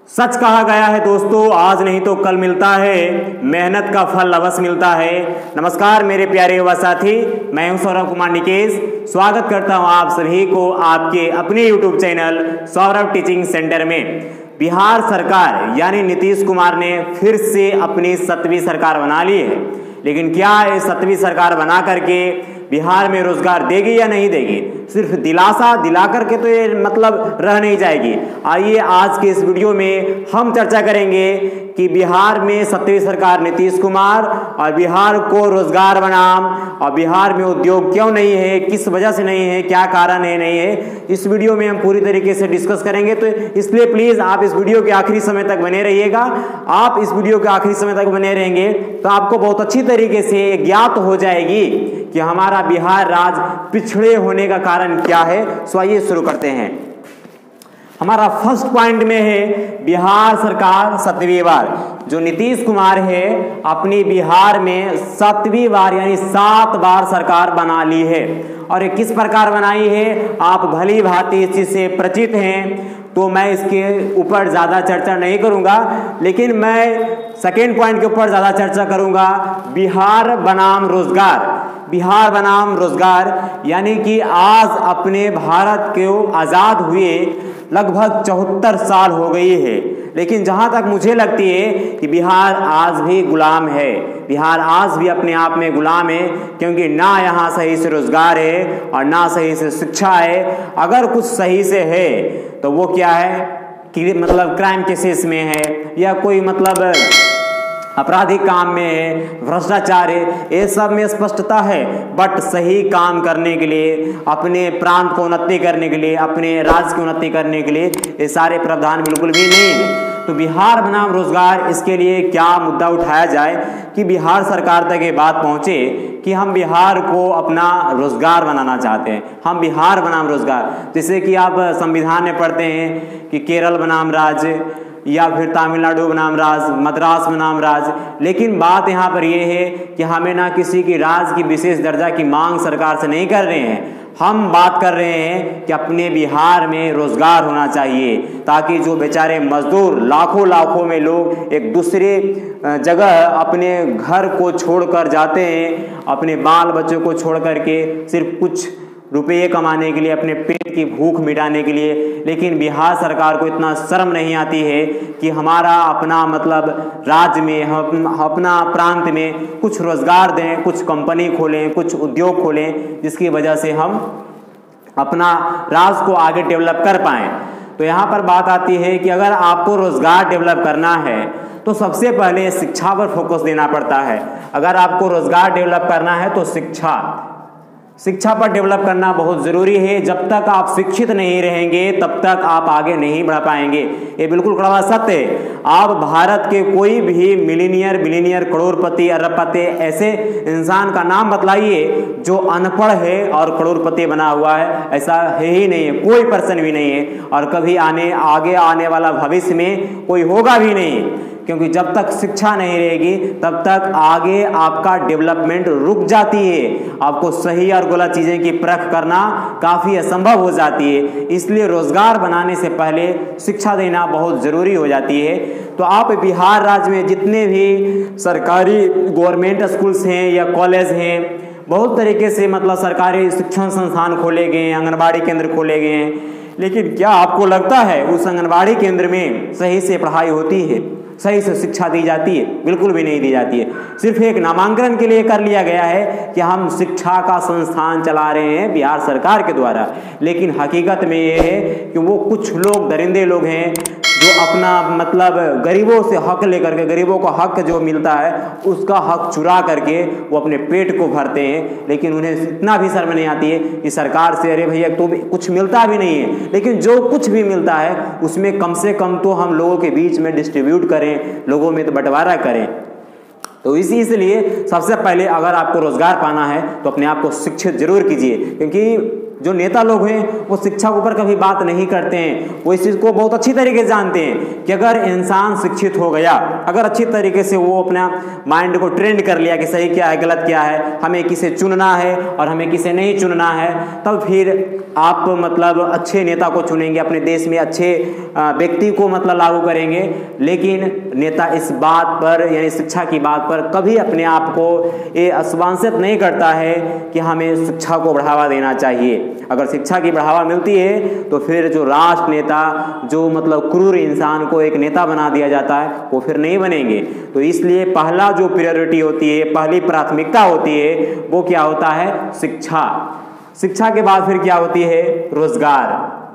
सच कहा गया है दोस्तों, आज नहीं तो कल मिलता है, मेहनत का फल अवश्य मिलता है। नमस्कार मेरे प्यारे युवा साथी, मैं हूं सौरभ कुमार निकेश। स्वागत करता हूं आप सभी को आपके अपने YouTube channel Saurabh teaching centre में। बिहार सरकार यानी नीतीश कुमार ने फिर से अपनी 7वीं सरकार बना ली है, लेकिन क्या ये 7वीं सरकार बना करके बिहार में रोजगार देगी या नहीं देगी? सिर्फ दिलासा दिला करके तो ये मतलब रह नहीं जाएगी। आइए आज के इस वीडियो में हम चर्चा करेंगे कि बिहार में 7वीं सरकार नीतीश कुमार और बिहार को रोजगार बनाम और बिहार में उद्योग क्यों नहीं है, किस वजह से नहीं है, क्या कारण है नहीं है, इस वीडियो में हम पूरी तरीके से डिस्कस करेंगे। तो इसलिए प्लीज आप इस वीडियो के आखिरी समय तक बने रहिएगा। आप इस वीडियो के आखिरी समय तक बने रहेंगे तो आपको बहुत अच्छी तरीके से ज्ञात हो जाएगी कि हमारा बिहार राज्य पिछड़े होने का कारण क्या है। सो आइए शुरू करते हैं। हमारा फर्स्ट पॉइंट में है बिहार सरकार 7वीं बार। जो नीतीश कुमार है अपनी बिहार में 7वीं बार यानी 7 बार सरकार बना ली है। और ये किस प्रकार बनाई है आप भली भांति इस चीज से परिचित हैं, तो मैं इसके ऊपर ज़्यादा चर्चा नहीं करूंगा, लेकिन मैं सेकेंड पॉइंट के ऊपर ज़्यादा चर्चा करूंगा। बिहार बनाम रोजगार। बिहार बनाम रोजगार यानी कि आज अपने भारत को आज़ाद हुए लगभग 74 साल हो गई है, लेकिन जहां तक मुझे लगती है कि बिहार आज भी गुलाम है। बिहार आज भी अपने आप में गुलाम है, क्योंकि ना यहाँ सही से रोजगार है और ना सही से शिक्षा है। अगर कुछ सही से है तो वो क्या है कि मतलब क्राइम केसेस में है या कोई मतलब आपराधिक काम में है, भ्रष्टाचार है, ये सब में स्पष्टता है। बट सही काम करने के लिए, अपने प्रांत को उन्नति करने के लिए, अपने राज्य की उन्नति करने के लिए ये सारे प्रावधान बिल्कुल भी नहीं है। तो बिहार बनाम रोजगार, इसके लिए क्या मुद्दा उठाया जाए कि बिहार सरकार तक ये बात पहुंचे कि हम बिहार को अपना रोजगार बनाना चाहते हैं। हम बिहार बनाम रोजगार, जैसे कि आप संविधान में पढ़ते हैं कि केरल बनाम राज्य या फिर तमिलनाडु बनाम राज्य, मद्रास बनाम राज्य। लेकिन बात यहाँ पर यह है कि हमें ना किसी की राज्य की विशेष दर्जा की मांग सरकार से नहीं कर रहे हैं, हम बात कर रहे हैं कि अपने बिहार में रोजगार होना चाहिए, ताकि जो बेचारे मजदूर लाखों लाखों में लोग एक दूसरे जगह अपने घर को छोड़कर जाते हैं, अपने बाल बच्चों को छोड़ करके सिर्फ कुछ रुपये कमाने के लिए, अपने पेट की भूख मिटाने के लिए। लेकिन बिहार सरकार को इतना शर्म नहीं आती है कि हमारा अपना मतलब राज्य में, हम अपना प्रांत में कुछ रोजगार दें, कुछ कंपनी खोलें, कुछ उद्योग खोलें, जिसकी वजह से हम अपना राज्य को आगे डेवलप कर पाएँ। तो यहाँ पर बात आती है कि अगर आपको रोजगार डेवलप करना है तो सबसे पहले शिक्षा पर फोकस देना पड़ता है। अगर आपको रोजगार डेवलप करना है तो शिक्षा पर डेवलप करना बहुत ज़रूरी है। जब तक आप शिक्षित नहीं रहेंगे तब तक आप आगे नहीं बढ़ पाएंगे। ये बिल्कुल कड़वा सत्य है। आप भारत के कोई भी मिलीनियर, बिलीनियर, करोड़पति, अरबपति ऐसे इंसान का नाम बतलाइए जो अनपढ़ है और करोड़पति बना हुआ है। ऐसा है ही नहीं है, कोई पर्सन भी नहीं है, और कभी आगे आने वाला भविष्य में कोई होगा भी नहीं, क्योंकि जब तक शिक्षा नहीं रहेगी तब तक आगे आपका डेवलपमेंट रुक जाती है। आपको सही और गलत चीज़ें की परख करना काफ़ी असंभव हो जाती है। इसलिए रोजगार बनाने से पहले शिक्षा देना बहुत ज़रूरी हो जाती है। तो आप बिहार राज्य में जितने भी सरकारी गवर्नमेंट स्कूल्स हैं या कॉलेज हैं, बहुत तरीके से मतलब सरकारी शिक्षण संस्थान खोले गए हैं, आंगनबाड़ी केंद्र खोले गए हैं, लेकिन क्या आपको लगता है उस आंगनबाड़ी केंद्र में सही से पढ़ाई होती है, सही से शिक्षा दी जाती है? बिल्कुल भी नहीं दी जाती है। सिर्फ एक नामांकन के लिए कर लिया गया है कि हम शिक्षा का संस्थान चला रहे हैं बिहार सरकार के द्वारा, लेकिन हकीकत में ये है कि वो कुछ लोग दरिंदे लोग हैं जो अपना मतलब गरीबों से हक लेकर के, गरीबों को हक जो मिलता है उसका हक चुरा करके वो अपने पेट को भरते हैं। लेकिन उन्हें इतना भी शर्म नहीं आती है कि सरकार से अरे भैया तो कुछ मिलता भी नहीं है, लेकिन जो कुछ भी मिलता है उसमें कम से कम तो हम लोगों के बीच में डिस्ट्रीब्यूट करें, लोगों में तो बंटवारा करें। तो इसलिए सबसे पहले अगर आपको रोजगार पाना है तो अपने आप को शिक्षित जरूर कीजिए, क्योंकि जो नेता लोग हैं वो शिक्षा के ऊपर कभी बात नहीं करते हैं। वो इस चीज़ को बहुत अच्छी तरीके से जानते हैं कि अगर इंसान शिक्षित हो गया, अगर अच्छी तरीके से वो अपना माइंड को ट्रेंड कर लिया कि सही क्या है गलत क्या है, हमें किसे चुनना है और हमें किसे नहीं चुनना है, तब फिर आप मतलब अच्छे नेता को चुनेंगे, अपने देश में अच्छे व्यक्ति को मतलब लागू करेंगे। लेकिन नेता इस बात पर यानी शिक्षा की बात पर कभी अपने आप को ये आश्वासित नहीं करता है कि हमें शिक्षा को बढ़ावा देना चाहिए। अगर शिक्षा की बढ़ावा मिलती है तो फिर जो राष्ट्र नेता, जो मतलब क्रूर इंसान को एक नेता बना दिया जाता है, वो फिर नहीं बनेंगे। तो इसलिए पहला जो प्रायोरिटी होती है, पहली प्राथमिकता होती है, वो क्या होता है? शिक्षा। शिक्षा के बाद फिर क्या होती है? रोजगार।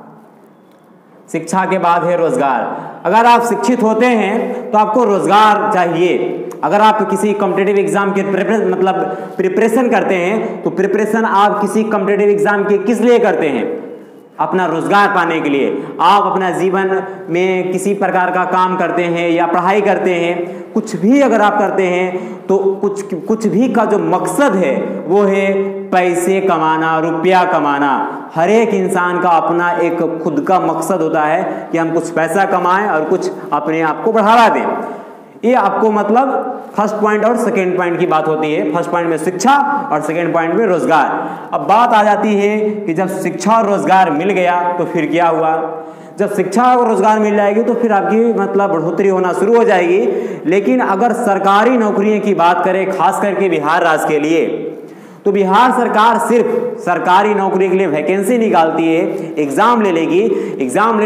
शिक्षा के बाद है रोजगार। अगर आप शिक्षित होते हैं तो आपको रोजगार चाहिए। अगर आप किसी कॉम्पिटिटिव एग्जाम के प्रिपरेशन करते हैं तो प्रिपरेशन आप किसी कॉम्पिटिटिव एग्जाम के किस लिए करते हैं? अपना रोजगार पाने के लिए। आप अपना जीवन में किसी प्रकार का काम करते हैं या पढ़ाई करते हैं, कुछ भी अगर आप करते हैं तो कुछ भी का जो मकसद है वो है पैसे कमाना, रुपया कमाना। हर एक इंसान का अपना एक खुद का मकसद होता है कि हम कुछ पैसा कमाएं और कुछ अपने आप को बढ़ावा दें। ये आपको मतलब फर्स्ट पॉइंट और सेकेंड पॉइंट की बात होती है। फर्स्ट पॉइंट में शिक्षा और सेकेंड पॉइंट में रोजगार। अब बात आ जाती है कि जब शिक्षा और रोजगार मिल गया तो फिर क्या हुआ? जब शिक्षा और रोजगार मिल जाएगी तो फिर आपकी मतलब बढ़ोतरी होना शुरू हो जाएगी। लेकिन अगर सरकारी नौकरियों की बात करें, खास करके बिहार राज्य के लिए, तो बिहार सरकार सिर्फ सरकारी नौकरी के लिए वैकेंसी निकालती है, एग्जाम ले लेगी। एग्जाम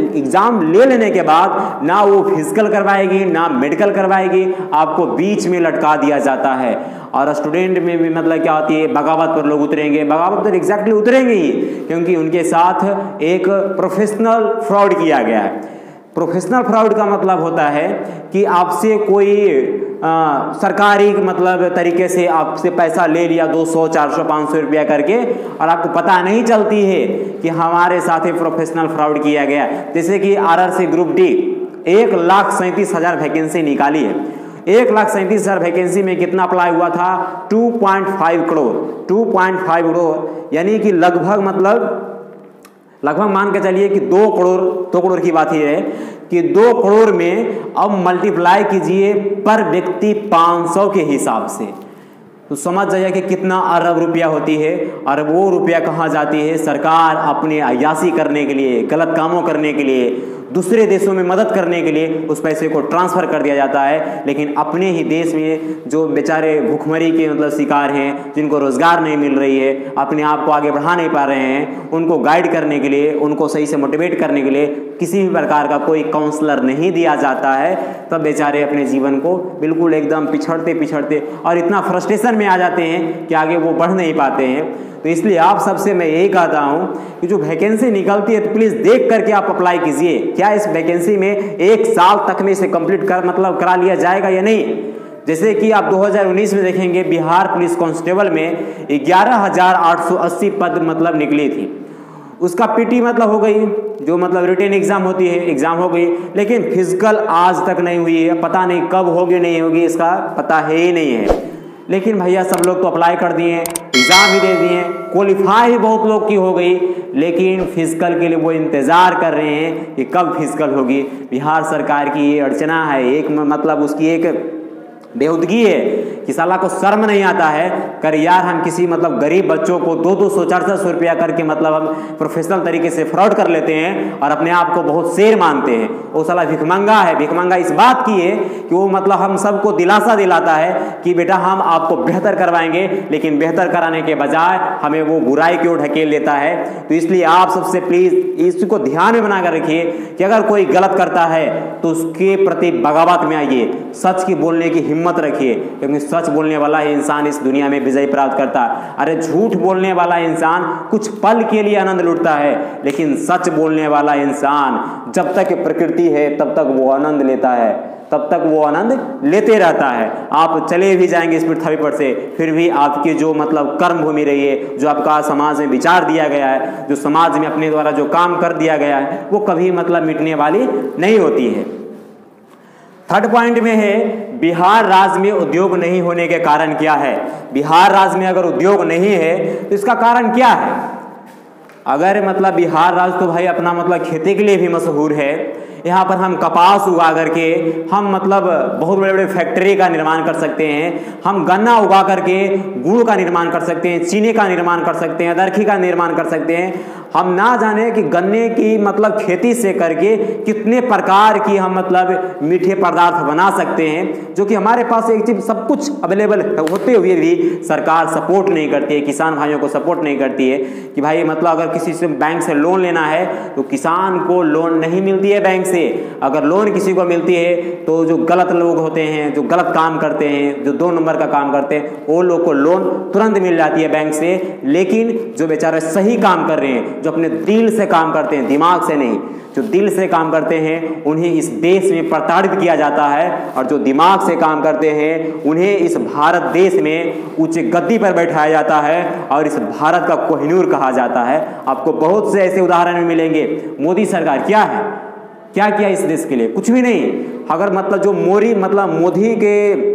ले लेने के बाद ना वो फिजिकल करवाएगी ना मेडिकल करवाएगी, आपको बीच में लटका दिया जाता है। और स्टूडेंट में भी मतलब क्या होती है? बगावत पर लोग उतरेंगे। बगावत पर एग्जैक्टली उतरेंगे ही, क्योंकि उनके साथ एक प्रोफेशनल फ्रॉड किया गया है। प्रोफेशनल फ्रॉड का मतलब होता है कि आपसे कोई सरकारी मतलब तरीके से आपसे पैसा ले लिया 200, 400, 500 रुपया करके, और आपको पता नहीं चलती है कि हमारे साथ ही प्रोफेशनल फ्रॉड किया गया। जैसे कि RRC ग्रुप डी 1,37,000 वैकेंसी निकाली है। 1,37,000 वैकेंसी में कितना अप्लाई हुआ था? 2.5 करोड़। 2.5 करोड़ यानी कि लगभग मान के चलिए कि 2 करोड़ की बात ही है कि 2 करोड़ में अब मल्टीप्लाई कीजिए पर व्यक्ति 500 के हिसाब से, तो समझ जाइए कि कितना अरब रुपया होती है। और वो रुपया कहाँ जाती है? सरकार अपने अय्यासी करने के लिए, गलत कामों करने के लिए, दूसरे देशों में मदद करने के लिए उस पैसे को ट्रांसफ़र कर दिया जाता है। लेकिन अपने ही देश में जो बेचारे भूखमरी के मतलब शिकार हैं, जिनको रोज़गार नहीं मिल रही है, अपने आप को आगे बढ़ा नहीं पा रहे हैं, उनको गाइड करने के लिए, उनको सही से मोटिवेट करने के लिए किसी भी प्रकार का कोई काउंसलर नहीं दिया जाता है, तब बेचारे अपने जीवन को बिल्कुल एकदम पिछड़ते और इतना फ्रस्ट्रेशन में आ जाते हैं कि आगे वो बढ़ नहीं पाते हैं। तो इसलिए आप सबसे मैं यही कहता हूं कि जो वैकेंसी निकलती है तो प्लीज़ देख करके आप अप्लाई कीजिए। क्या इस वैकेंसी में 1 साल तक में इसे कंप्लीट करा लिया जाएगा या नहीं? जैसे कि आप 2019 में देखेंगे बिहार पुलिस कांस्टेबल में 11,880 पद मतलब निकली थी। उसका पीटी मतलब हो गई, जो मतलब रिटन एग्जाम होती है, एग्जाम हो गई, लेकिन फिजिकल आज तक नहीं हुई है। पता नहीं कब होगी नहीं होगी, इसका पता है ही नहीं है। लेकिन भैया सब लोग तो अप्लाई कर दिए, एग्ज़ाम भी दे दिए, क्वालिफाई ही बहुत लोग की हो गई, लेकिन फिजिकल के लिए वो इंतज़ार कर रहे हैं कि कब फिजिकल होगी। बिहार सरकार की ये अड़चना है, एक मतलब उसकी एक बेहूदगी है कि साला को शर्म नहीं आता है कर यार हम किसी मतलब गरीब बच्चों को 200, 400 रुपया करके मतलब हम प्रोफेशनल तरीके से फ्रॉड कर लेते हैं और अपने आप को बहुत शेर मानते हैं। वो साला भिखमंगा है। भिखमंगा इस बात की है कि वो मतलब हम सबको दिलासा दिलाता है कि बेटा हम आपको बेहतर करवाएंगे, लेकिन बेहतर कराने के बजाय हमें वो बुराई की ओर ढकेल लेता है। तो इसलिए आप सबसे प्लीज़ इसको ध्यान में बनाकर रखिए कि अगर कोई गलत करता है तो उसके प्रति बगावत में आइए, सच की बोलने की हिम्मत रखिए, क्योंकि सच बोलने वाला ही इंसान इस दुनिया में विजय प्राप्त करता है। अरे झूठ बोलने वाला इंसान कुछ पल के लिए आनंद लूटता है, लेकिन सच बोलने वाला इंसान जब तक प्रकृति है तब तक वो आनंद लेता है, तब तक वो आनंद लेते रहता है। आप चले भी जाएंगे इस पृथ्वी पर से, फिर भी आपकी जो मतलब कर्म भूमि रही है, जो आपका समाज में विचार दिया गया है, जो समाज में अपने द्वारा जो काम कर दिया गया है, वो कभी मतलब मिटने वाली नहीं होती है। थर्ड पॉइंट में है बिहार राज्य में उद्योग नहीं होने के कारण क्या है। बिहार राज्य में अगर उद्योग नहीं है तो इसका कारण क्या है? अगर मतलब बिहार राज्य तो भाई अपना मतलब खेती के लिए भी मशहूर है। यहाँ पर हम कपास उगा करके हम मतलब बहुत बड़े बड़े फैक्ट्री का निर्माण कर सकते हैं, हम गन्ना उगा करके गुड़ का निर्माण कर सकते हैं, चीनी का निर्माण कर सकते हैं, दरखी का निर्माण कर सकते हैं। हम ना जाने कि गन्ने की मतलब खेती से करके कितने प्रकार की हम मतलब मीठे पदार्थ बना सकते हैं, जो कि हमारे पास एक चीज सब कुछ अवेलेबल होते हुए भी सरकार सपोर्ट नहीं करती है, किसान भाइयों को सपोर्ट नहीं करती है कि भाई मतलब अगर किसी से बैंक से लोन लेना है तो किसान को लोन नहीं मिलती है बैंक से। अगर लोन किसी को मिलती है तो जो गलत लोग होते हैं, जो गलत काम करते हैं, जो 2 नंबर का काम करते हैं, वो लोग को लोन तुरंत मिल जाती है बैंक से। लेकिन जो बेचारे सही काम कर रहे हैं, जो अपने दिल से काम करते हैं, दिमाग से नहीं, जो दिल से काम करते हैं, उन्हें इस देश में प्रताड़ित किया जाता है। और जो दिमाग से काम करते हैं उन्हें इस भारत देश में ऊंचे गद्दी पर बैठाया जाता है और इस भारत का कोहिनूर कहा जाता है। आपको बहुत से ऐसे उदाहरण मिलेंगे। मोदी सरकार क्या है, क्या किया इस देश के लिए? कुछ भी नहीं। अगर मतलब जो मोदी के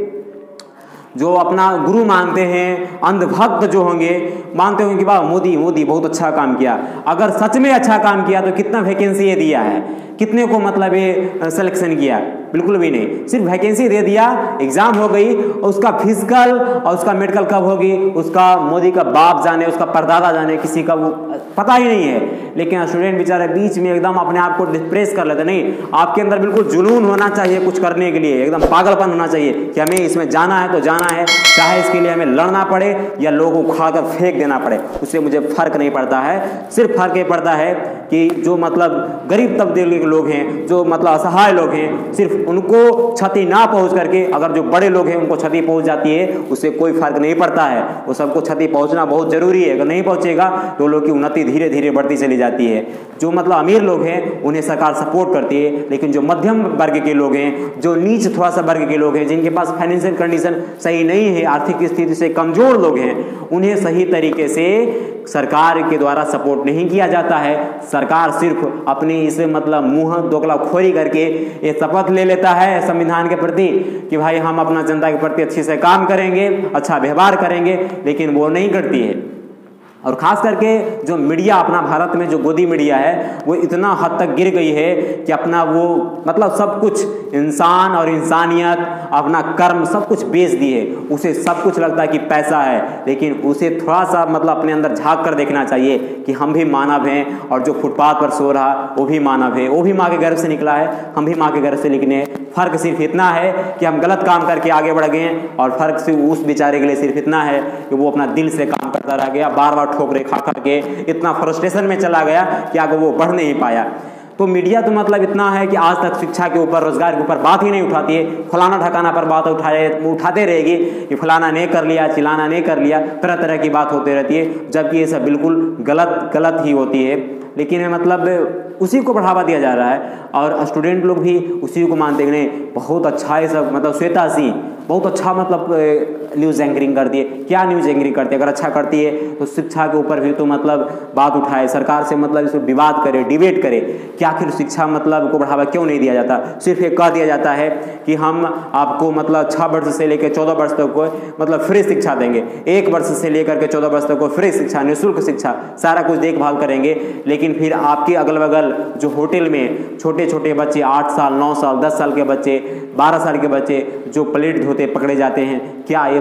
जो अपना गुरु मानते हैं, अंधभक्त जो होंगे, मानते होंगे कि वाह मोदी बहुत अच्छा काम किया। अगर सच में अच्छा काम किया तो कितना वैकेंसी ये दिया है, कितने को मतलब ये सिलेक्शन किया? बिल्कुल भी नहीं। सिर्फ वैकेंसी दे दिया, एग्जाम हो गई, और उसका फिजिकल और उसका मेडिकल कब होगी उसका मोदी का बाप जाने, उसका परदादा जाने, किसी का वो पता ही नहीं है। लेकिन स्टूडेंट बेचारे बीच में एकदम अपने आप को डिप्रेस कर लेते। नहीं, आपके अंदर बिल्कुल जुनून होना चाहिए कुछ करने के लिए, एकदम पागलपन होना चाहिए कि हमें इसमें जाना है तो जाना है, चाहे इसके लिए हमें लड़ना पड़े या लोगों को उखाड़ कर फेंक देना पड़े, उससे मुझे फर्क नहीं पड़ता है। सिर्फ फर्क ये पड़ता है कि जो मतलब गरीब तबके के लोग हैं, जो मतलब असहाय लोग हैं, सिर्फ उनको क्षति ना पहुंच करके अगर जो बड़े लोग हैं उनको क्षति पहुंच जाती है, उससे कोई फर्क नहीं पड़ता है। वो सबको क्षति पहुंचना बहुत जरूरी है। अगर नहीं पहुंचेगा तो लोग की उन्नति धीरे धीरे बढ़ती चली जाती है। जो मतलब अमीर लोग हैं उन्हें सरकार सपोर्ट करती है, लेकिन जो मध्यम वर्ग के लोग हैं, जो नीच थोड़ा सा वर्ग के लोग हैं, जिनके पास फाइनेंशियल कंडीशन सही नहीं है, आर्थिक स्थिति से कमजोर लोग हैं, उन्हें सही तरीके से सरकार के द्वारा सपोर्ट नहीं किया जाता है। सरकार सिर्फ अपनी इसे मतलब मुंह दोगलाखोरी करके ये शपथ ले लेता है संविधान के प्रति कि भाई हम अपना जनता के प्रति अच्छे से काम करेंगे, अच्छा व्यवहार करेंगे, लेकिन वो नहीं करती है। और खास करके जो मीडिया अपना भारत में जो गोदी मीडिया है वो इतना हद तक गिर गई है कि अपना वो मतलब सब कुछ, इंसान और इंसानियत, अपना कर्म सब कुछ बेच दिए। उसे सब कुछ लगता है कि पैसा है, लेकिन उसे थोड़ा सा मतलब अपने अंदर झांक कर देखना चाहिए कि हम भी मानव हैं, और जो फुटपाथ पर सो रहा वो भी मानव है, वो भी माँ के गर्भ से निकला है, हम भी माँ के गर्भ से निकले। फर्क सिर्फ इतना है कि हम गलत काम करके आगे बढ़ गए, और फर्क सिर्फ उस बेचारे के लिए सिर्फ इतना है कि वो अपना दिल से काम करता रह गया, बार बार ठोकरे खा खा के इतना फ्रस्ट्रेशन में चला गया कि आगे वो बढ़ नहीं पाया। तो मीडिया तो मतलब इतना है कि आज तक शिक्षा के ऊपर, रोजगार के ऊपर बात ही नहीं उठाती है। फलाना ठकाना पर बात उठाते रहेगी कि फलाना ने कर लिया, चिलाना ने कर लिया, तरह तरह की बात होती रहती है, जबकि ये सब बिल्कुल गलत ही होती है। लेकिन मतलब उसी को बढ़ावा दिया जा रहा है और स्टूडेंट लोग भी उसी को मानते हैं। नहीं, बहुत अच्छा है सब, मतलब श्वेता सिंह बहुत अच्छा मतलब न्यूज़ एंकरिंग करती है। क्या न्यूज़ एंकरिंग करती है? अगर अच्छा करती है तो शिक्षा के ऊपर भी तो मतलब बात उठाए, सरकार से मतलब इसमें विवाद करे, डिबेट करे कि आखिर शिक्षा मतलब को बढ़ावा क्यों नहीं दिया जाता। सिर्फ एक कह दिया जाता है कि हम आपको मतलब 6 वर्ष से लेकर 14 वर्ष तक को मतलब फ्री शिक्षा देंगे, 1 वर्ष से लेकर के 14 वर्ष तक को फ्री शिक्षा, निःशुल्क शिक्षा, सारा कुछ देखभाल करेंगे। लेकिन फिर आपके अगल बगल जो होटल में छोटे छोटे बच्चे 8 साल, 9 साल, 10 साल के बच्चे, 12 साल के बच्चे जो प्लेट धोते पकड़े जाते हैं, क्या ये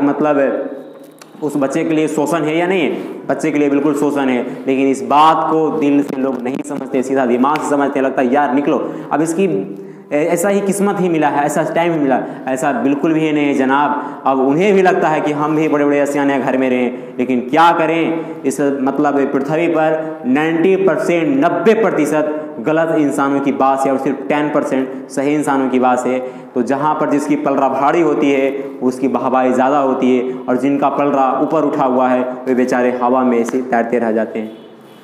मतलब उस बच्चे के लिए शोषण है या नहीं है? बच्चे के लिए बिल्कुल शोषण है। लेकिन इस बात को दिल से लोग नहीं समझते, सीधा दिमाग से समझते, लगता है यार निकलो, अब इसकी ऐसा ही किस्मत ही मिला है, ऐसा टाइम ही मिला। ऐसा बिल्कुल भी नहीं है जनाब। अब उन्हें भी लगता है कि हम भी बड़े बड़े आसियाने घर में रहें, लेकिन क्या करें, इस मतलब पृथ्वी पर 90% 90% गलत इंसानों की बात है और सिर्फ 10% सही इंसानों की बात है। तो जहाँ पर जिसकी पलरा भारी होती है उसकी वाहवाही ज़्यादा होती है, और जिनका पलरा ऊपर उठा हुआ है वे बेचारे हवा में ऐसे तैरते रह जाते हैं।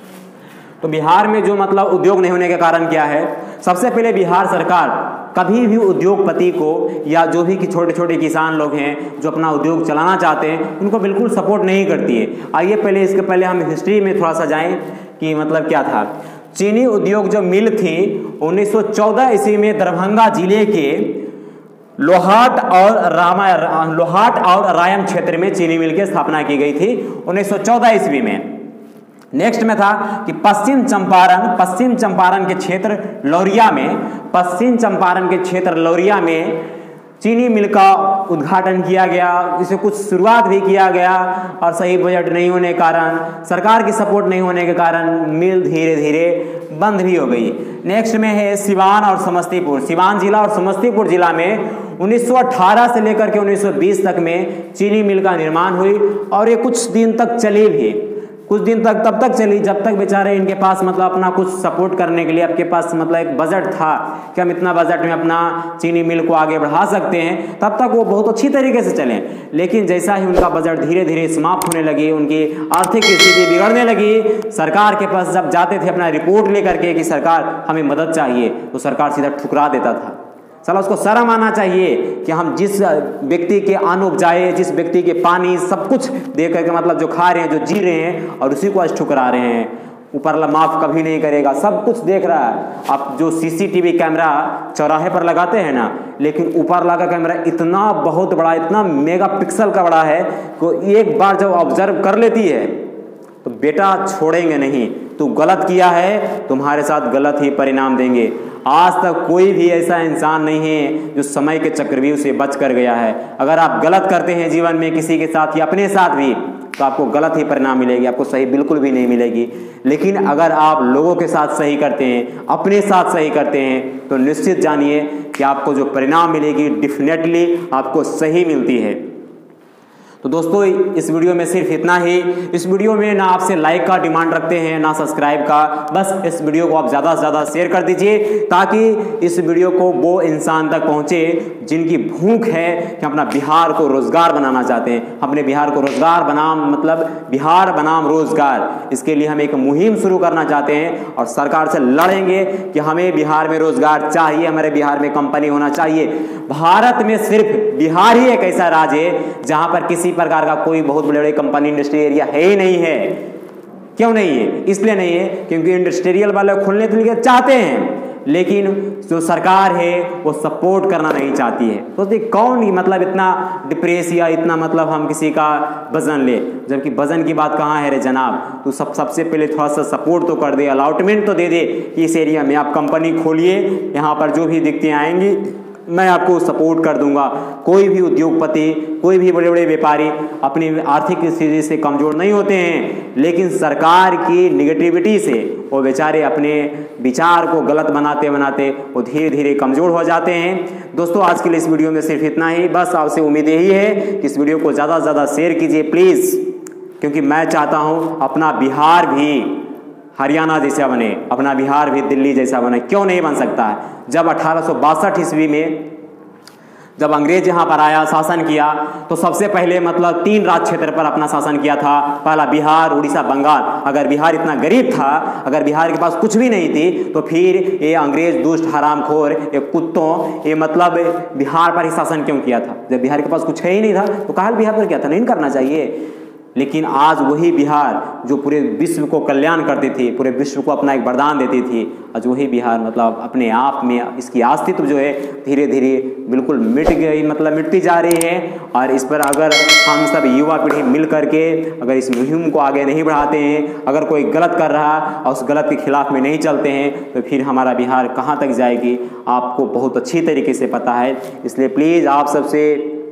तो बिहार में जो मतलब उद्योग नहीं होने के कारण क्या है? सबसे पहले बिहार सरकार कभी भी उद्योगपति को या जो भी कि छोटे छोटे किसान लोग हैं जो अपना उद्योग चलाना चाहते हैं उनको बिल्कुल सपोर्ट नहीं करती है। आइए इसके पहले हम हिस्ट्री में थोड़ा सा जाएं कि मतलब क्या था। चीनी उद्योग जो मिल थी 1914 ईस्वी में दरभंगा जिले के लोहाट और रायम क्षेत्र में चीनी मिल की स्थापना की गई थी 1914 ईस्वी में। नेक्स्ट में था कि पश्चिम चंपारण के क्षेत्र लौरिया में चीनी मिल का उद्घाटन किया गया। इसे कुछ शुरुआत भी किया गया और सही बजट नहीं होने के कारण, सरकार की सपोर्ट नहीं होने के कारण मिल धीरे धीरे बंद भी हो गई। नेक्स्ट में है सिवान जिला और समस्तीपुर जिला में 1918 से लेकर के 1920 तक में चीनी मिल का निर्माण हुई और ये कुछ दिन तक चली भी, तब तक चली जब तक बेचारे इनके पास मतलब अपना कुछ सपोर्ट करने के लिए आपके पास मतलब एक बजट था कि हम इतना बजट में अपना चीनी मिल को आगे बढ़ा सकते हैं, तब तक वो बहुत अच्छी तरीके से चले। लेकिन जैसा ही उनका बजट धीरे धीरे समाप्त होने लगी, उनकी आर्थिक स्थिति बिगड़ने लगी, सरकार के पास जब जाते थे अपना रिपोर्ट लेकर के कि सरकार हमें मदद चाहिए, तो सरकार सीधा ठुकरा देता था। साला उसको शर्म आना चाहिए कि हम जिस व्यक्ति के अन्न उपजाए, जिस व्यक्ति के पानी सब कुछ दे करके मतलब जो खा रहे हैं, जो जी रहे हैं, और उसी को आज ठुकरा रहे हैं। ऊपर वाला माफ कभी नहीं करेगा, सब कुछ देख रहा है। आप जो सीसीटीवी कैमरा चौराहे पर लगाते हैं ना, लेकिन ऊपर वाला का कैमरा इतना बहुत बड़ा, इतना मेगापिक्सल का बड़ा है कि एक बार जब ऑब्जर्व कर लेती है तो बेटा छोड़ेंगे नहीं। तू गलत किया है, तुम्हारे साथ गलत ही परिणाम देंगे। आज तक कोई भी ऐसा इंसान नहीं है जो समय के चक्रव्यूह से बच कर गया है। अगर आप गलत करते हैं जीवन में किसी के साथ या अपने साथ भी, तो आपको गलत ही परिणाम मिलेगी, आपको सही बिल्कुल भी नहीं मिलेगी। लेकिन अगर आप लोगों के साथ सही करते हैं, अपने साथ सही करते हैं, तो निश्चित जानिए कि आपको जो परिणाम मिलेगी डेफिनेटली आपको सही मिलती है। तो दोस्तों इस वीडियो में सिर्फ इतना ही। इस वीडियो में ना आपसे लाइक का डिमांड रखते हैं ना सब्सक्राइब का, बस इस वीडियो को आप ज़्यादा से ज़्यादा शेयर कर दीजिए ताकि इस वीडियो को वो इंसान तक पहुँचे जिनकी भूख है कि अपना बिहार को रोज़गार बनाना चाहते हैं। अपने बिहार को रोज़गार बनाम मतलब बिहार बनाम रोज़गार, इसके लिए हम एक मुहिम शुरू करना चाहते हैं और सरकार से लड़ेंगे कि हमें बिहार में रोज़गार चाहिए, हमारे बिहार में कंपनी होना चाहिए। भारत में सिर्फ बिहार ही एक ऐसा राज्य है जहाँ पर किसी प्रकार का कोई बहुत बड़े कंपनी इंडस्ट्री एरिया है ही नहीं है। क्यों नहीं है? इसलिए नहीं है क्योंकि इंडस्ट्रियल वाले खुलने के लिए चाहते हैं, लेकिन जो सरकार है वो सपोर्ट करना नहीं चाहती है। तो कौन मतलब इतना डिप्रेस या इतना मतलब हम किसी का वजन ले, जबकि वजन की बात कहाँ है रे जनाब। तो सबसे पहले थोड़ा सा सपोर्ट तो कर दे, अलॉटमेंट तो दे दे कि इस एरिया में आप कंपनी खोलिए, यहाँ पर जो भी दिक्कतें आएंगी मैं आपको सपोर्ट कर दूंगा। कोई भी उद्योगपति, कोई भी बड़े बड़े व्यापारी अपनी आर्थिक स्थिति से कमज़ोर नहीं होते हैं, लेकिन सरकार की निगेटिविटी से वो बेचारे अपने विचार को गलत बनाते बनाते वो धीरे धीरे कमज़ोर हो जाते हैं। दोस्तों आज के लिए इस वीडियो में सिर्फ इतना ही। बस आपसे उम्मीद यही है कि इस वीडियो को ज़्यादा से ज़्यादा शेयर कीजिए प्लीज़, क्योंकि मैं चाहता हूँ अपना बिहार भी हरियाणा जैसा बने, अपना बिहार भी दिल्ली जैसा बने। क्यों नहीं बन सकता है? जब 1862 ईस्वी में जब अंग्रेज यहाँ पर आया, शासन किया, तो सबसे पहले मतलब 3 राज क्षेत्र पर अपना शासन किया था। पहला बिहार, उड़ीसा, बंगाल। अगर बिहार इतना गरीब था, अगर बिहार के पास कुछ भी नहीं थी, तो फिर ये अंग्रेज दुष्ट हरामखोर ये कुत्तों ये मतलब बिहार पर ही शासन क्यों किया था? जब बिहार के पास कुछ है ही नहीं था तो काहे बिहार पर क्या था? नहीं करना चाहिए। लेकिन आज वही बिहार जो पूरे विश्व को कल्याण करती थी, पूरे विश्व को अपना एक वरदान देती थी, आज वही बिहार मतलब अपने आप में इसकी अस्तित्व जो है धीरे धीरे बिल्कुल मिट गई, मतलब मिटती जा रही है। और इस पर अगर हम सब युवा पीढ़ी मिल करके अगर इस मुहिम को आगे नहीं बढ़ाते हैं, अगर कोई गलत कर रहा और उस गलत के खिलाफ में नहीं चलते हैं, तो फिर हमारा बिहार कहाँ तक जाएगी आपको बहुत अच्छी तरीके से पता है। इसलिए प्लीज़ आप सबसे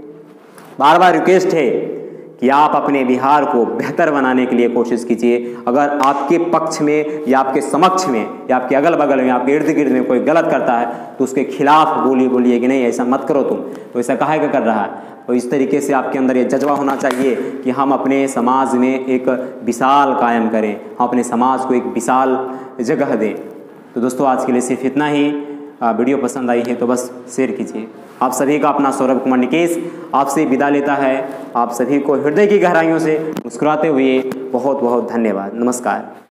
बार बार रिक्वेस्ट है कि आप अपने बिहार को बेहतर बनाने के लिए कोशिश कीजिए। अगर आपके पक्ष में या आपके समक्ष में या आपके अगल बगल में, आपके इर्द गिर्द में कोई गलत करता है तो उसके खिलाफ बोलिए कि नहीं ऐसा मत करो, तुम तो ऐसा काहे का कर रहा है। तो इस तरीके से आपके अंदर ये जज्बा होना चाहिए कि हम अपने समाज में एक विशाल कायम करें, हम अपने समाज को एक विशाल जगह दें। तो दोस्तों आज के लिए सिर्फ इतना ही। वीडियो पसंद आई है तो बस शेयर कीजिए। आप सभी का अपना सौरभ कुमार निकेश आपसे विदा लेता है। आप सभी को हृदय की गहराइयों से मुस्कुराते हुए बहुत बहुत धन्यवाद। नमस्कार।